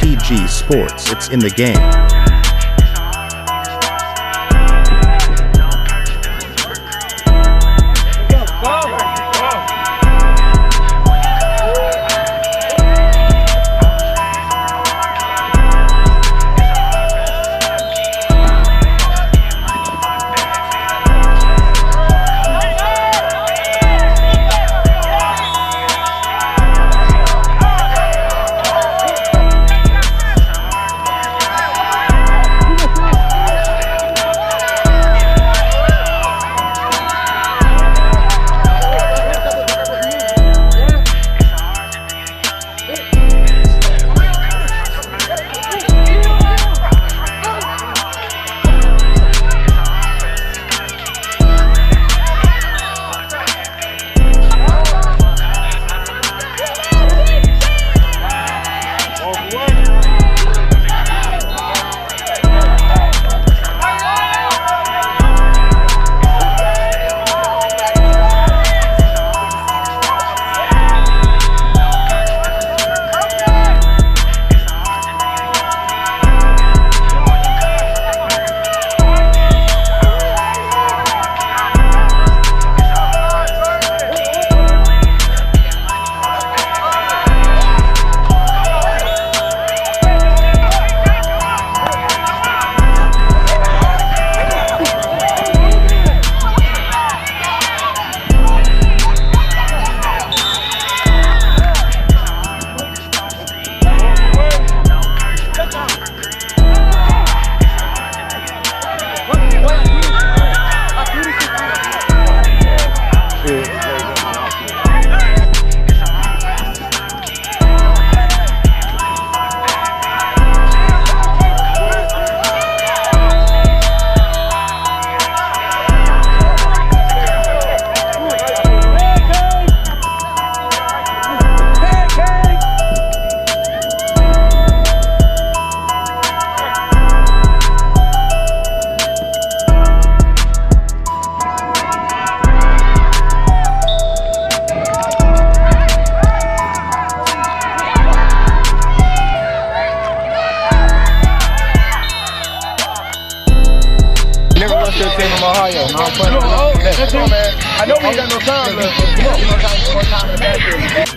MTG Sports, it's in the game. Ohio. No, come on, man. I know we ain't got no time left. Come on, more time in the back.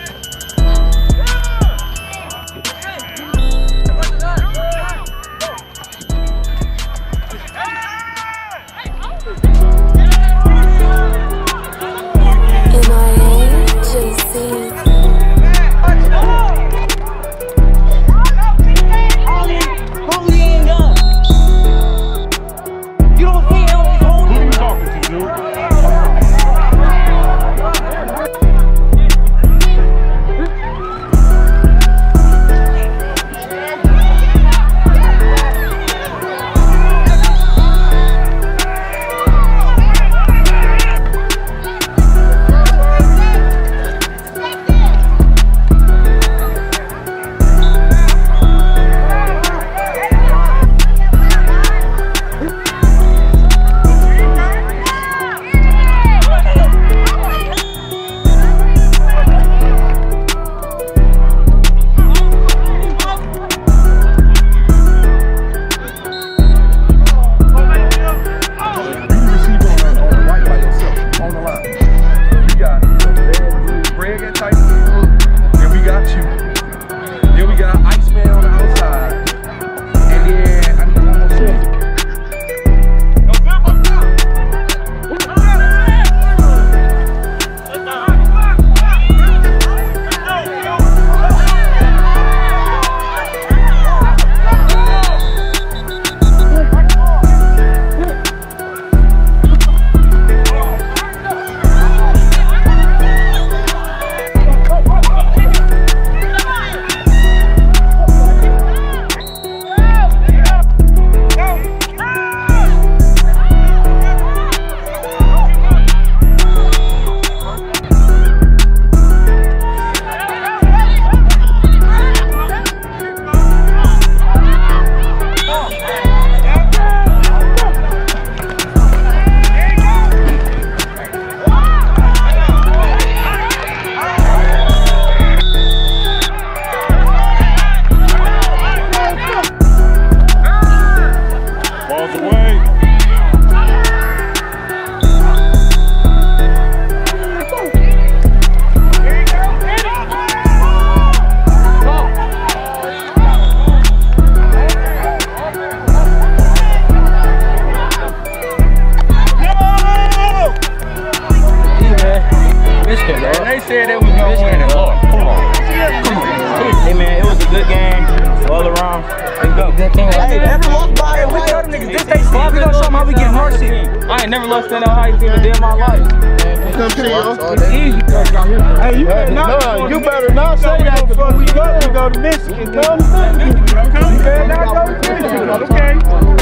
win and lost. Come on. Hey man, it was a good game all around. Let's go. Hey, never lost by it. We tell them niggas this they shit. We gonna show them how we get hard shit. I ain't never lost to no high team a day in my life. It's easy. Hey, you better not say that before we go to Michigan. Come to Michigan. You better not go to Michigan. Okay.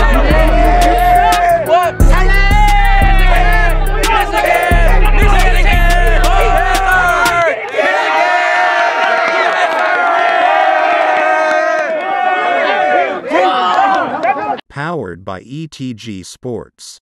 What? Powered by ETG Sports.